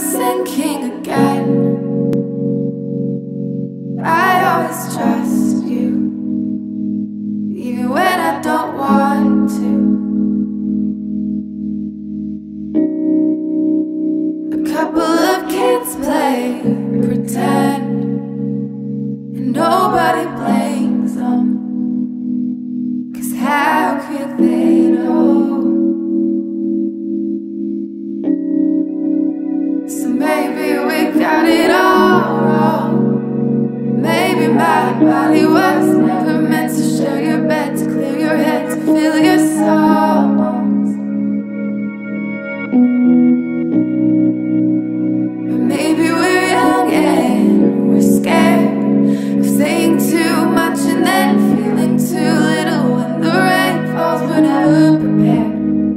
sinking again. I always trust you, even when I don't want to. A couple of kids play pretend, and nobody blames them, 'cause how could they know? So maybe we got it all wrong. Maybe my body was never meant to share your bed, to clear your head, to fill your songs. Or maybe we're young and we're scared of saying too much and then feeling too little when the rain falls. We're never prepared,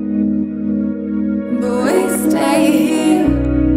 but we stay here.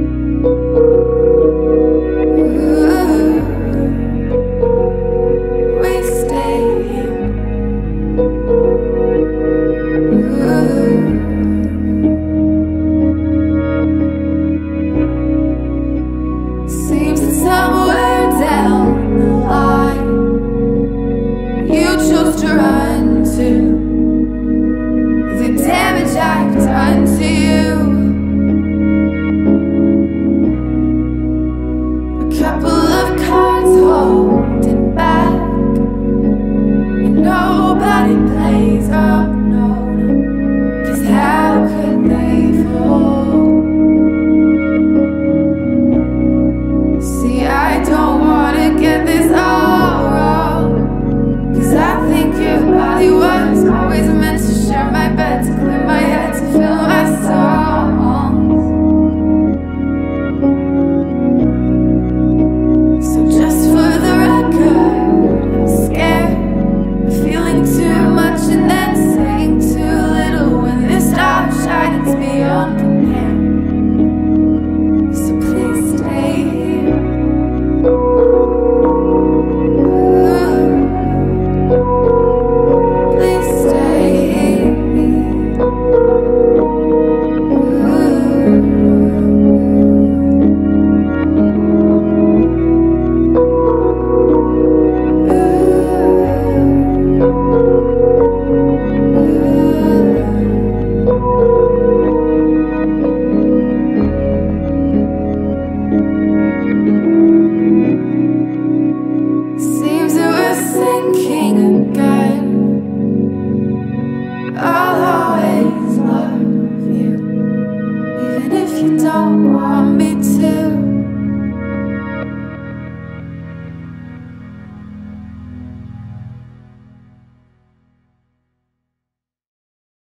Seems that somewhere down the line you chose to run to the damage I've done to you. A couple of cards holding back, and nobody plays up, no, 'cause how could they fall? See, I don't wanna get this all wrong, 'cause I think your body was always meant to share my bed, to clear my head, to fill my songs. So just for the record, I'm scared of feeling too much and then saying too little when the stars shine, it's beyond compare. So please stay here. Please stay here. Seems that we're sinking again. I'll always love you, even if you don't want me